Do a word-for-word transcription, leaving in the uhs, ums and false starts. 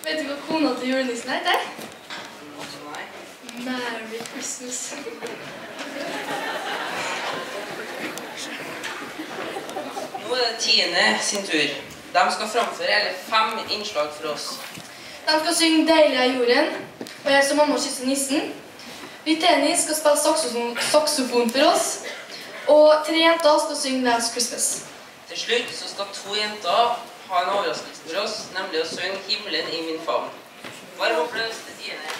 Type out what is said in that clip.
Vet du hva kona til julenissen heter? Nei. Merry Christmas. Nå er det Tine sin tur. De skal framføre hele fem innslag for oss. De skal synge Deilig er jorden, og jeg som mamma kysser nissen. Viteni skal spille saksofon, saksofon for oss, og tre jenter skal synge Last Christmas. Til slutt så skal to jenter ha en overraskelse for oss, nemlig å synge Himmelen i min favn. Varm applaus til Tine.